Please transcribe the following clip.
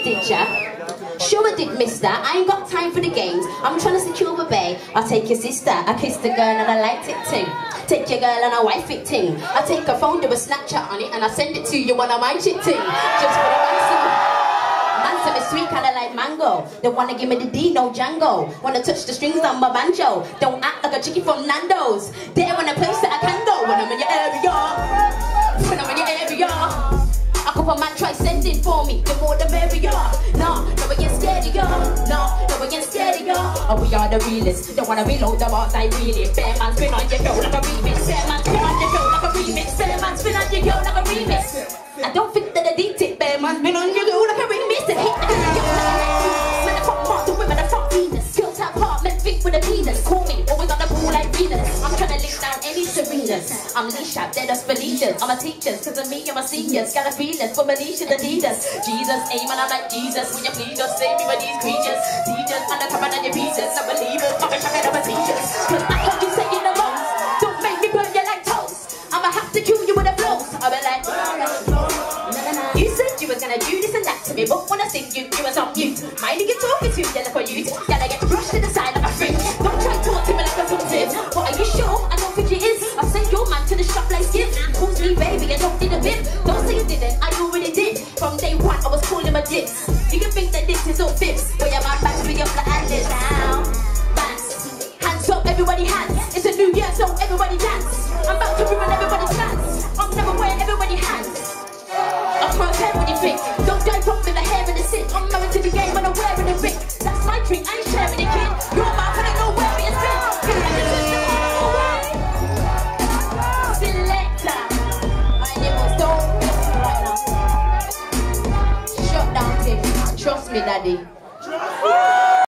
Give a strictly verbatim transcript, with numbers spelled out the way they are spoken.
it, did ya? Sure I did, mister. I ain't got time for the games. I'm trying to secure a bae. I'll take your sister. I kissed the girl and I liked it too. Take your girl and I wife it ting. I take a phone, do a Snapchat on it, and I send it to you when I my shit ting. Just for the ransom. Ransom is sweet, kinda like mango. They wanna give me the D, no Django. Wanna touch the strings on my banjo. Don't act like a chickie from Nando's. There in a place that I can go when I'm in your area. When I'm in your area. I hope a man try sending for me. The more the merrier. No, no we get scared of you. No, no we get scared of you. Oh, we are the realists. Don't wanna reload the bars like really. Bear man spin on your girl like a remix. Bear man spin on your girl like a remix. Bear man spin on your girl like a remix. I don't think that I did it. Bear man spin on your girl like a remix. And hit the girl like a remix. Men are from Mars, the women are from Venus. Girls have heart, men think with a penis. Call me, always on the pool like Venus. I'm trying to lick down any Serenas. I'm Leshurr, they're just Felicias. I'm a teacher, cause of me, I'm a senior. Got a feelings for Manisha, the leaders. Jesus, amen, I'm like Jesus. Will you please just save me with these creatures? Teachers, undercover on your pieces. I believe it, I'm a shocker of a teachers. Cause I heard you saying the most. Don't make me burn you like toast. I'ma have to kill you with a blows. I'll be like, you said you was gonna do this and that to me, but when I sing you, you was on mute. Mind you get talking to, you look for you. Gotta get brushed to the side like a freak. Don't try to talk to me like a something. But are you sure? I don't think it is. I sent your man to the shop like Skip. Calls me baby, I don't need a bit. Don't say you didn't, I already did. From day one, I was calling my dicks. You can think that this is all fibs. Boy, I'm back to be up like Atlas. Down, bats. Hands up, everybody hands. It's a new year, so everybody dance. I'm about to ruin everybody's plans. I'm never wearing everybody hands. I'm cross hair when you think. Don't dive up with the hair and the sit. I'm married to the game when I'm wearing a ring. That's my treat, I ain't sharing it, kid. You're mouth and I know where it is been. Selector. My name was Don't right now. Shut down, Tim. Trust me, daddy.